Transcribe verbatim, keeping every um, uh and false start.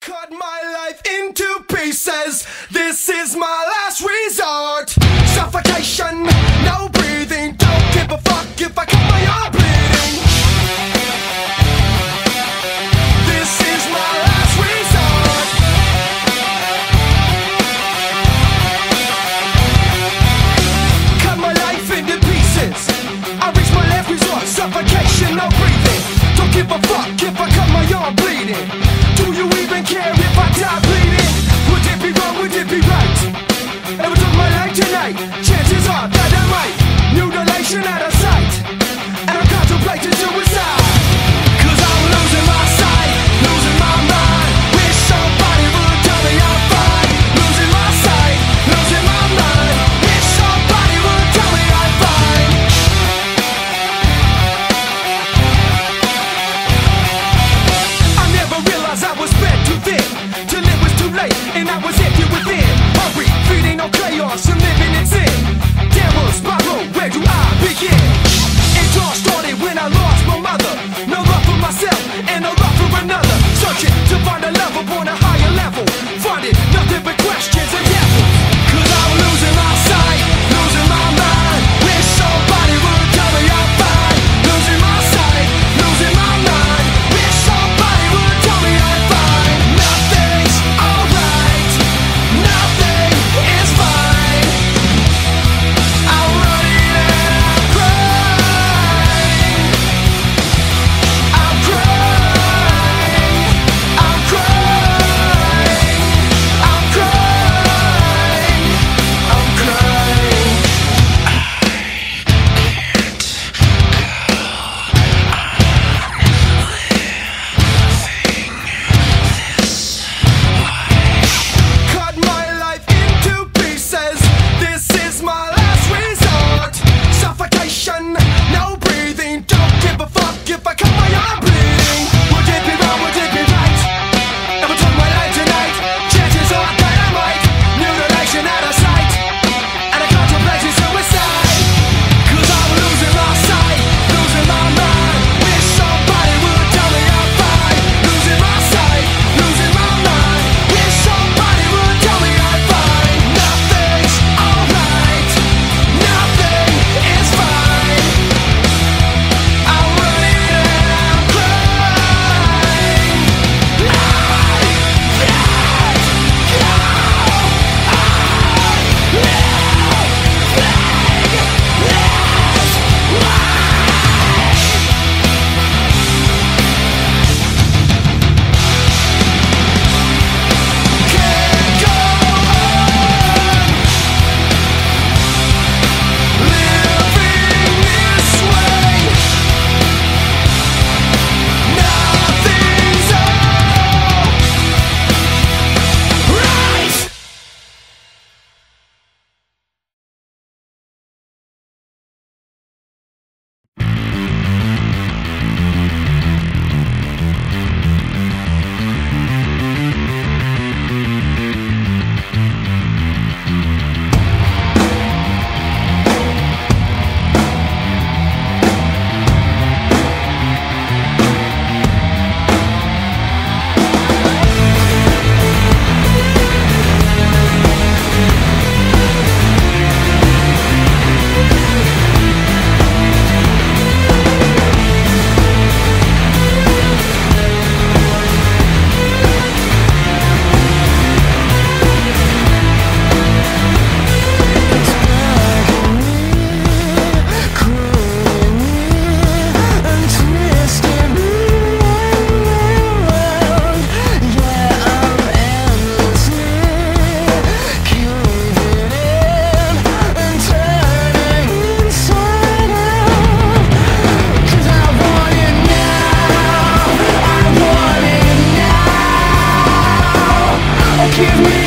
Cut my life into pieces. This is my last resort. Suffocation, no breathing. Don't give a fuck if I cut my arm bleeding. This is my last resort. Cut my life into pieces. I reach my last resort. Suffocation, no breathing. Don't give a fuck if I cut my arm bleeding. Do you even care if I die bleeding? Would it be wrong, would it be right? If I took my life tonight, chances are that I might. Mutilation out of sight, and I'm contemplating suicide. Cause I'm losing my sight, losing my mind. Wish somebody would tell me I'm fine. Losing my sight, losing my mind. Wish somebody would tell me I'm fine. I never realized I was spread too thin, till it was too late and I was empty within. Hurry, feeding on chaos and living in sin. Downward spiral, where do I begin? It all started when I lost my mother. No love for myself and no love for another. Searching to find a love upon a higher level. Finding nothing but questions and devils. Cause I'm losing my sight, losing my mind. Wish somebody would tell me I'm fine. Losing my sight, losing my mind. Wish somebody would tell me I'm fine. Nothing's alright, nothing is fine. I'm running and I'm crying. I'm crying, I'm crying, I'm crying, I'm crying. Cut my life into pieces. This is my last resort. Suffocation, no breathing. Don't give a fuck if I cut my arm bleeding. Would it be wrong, would it be right? If I took my life tonight, chances are that I might. Mutilation out of sight, and I contemplating suicide. Cause I'm losing my sight, losing my mind. Wish somebody would tell me I'm fine. Losing my sight, losing my mind. Wish somebody would tell me I'm fine. Nothing's alright, nothing is fine. I'm running and I'm crying. Can't go on living this way. Nothing's alright. Give me